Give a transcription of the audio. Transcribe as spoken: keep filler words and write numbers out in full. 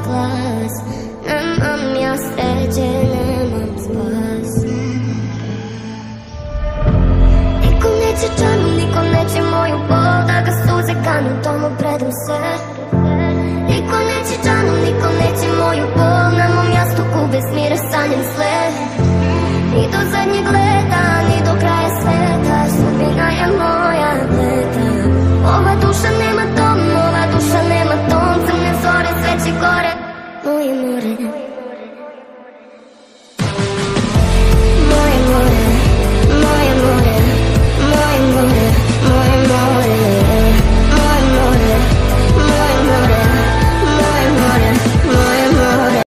glas. Nemam ja sreće, nemam spas. Niko neće čanu, niko neće moju bol, da ga suze kanu, tomu predam se. Niko neće čanu, niko neće moju bol, na mom jastuku bez mira sanjam sve. I do zadnjeg leta